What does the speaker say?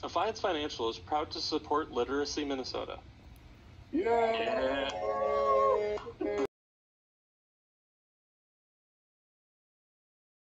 Affiance Financial is proud to support Literacy Minnesota. Yeah.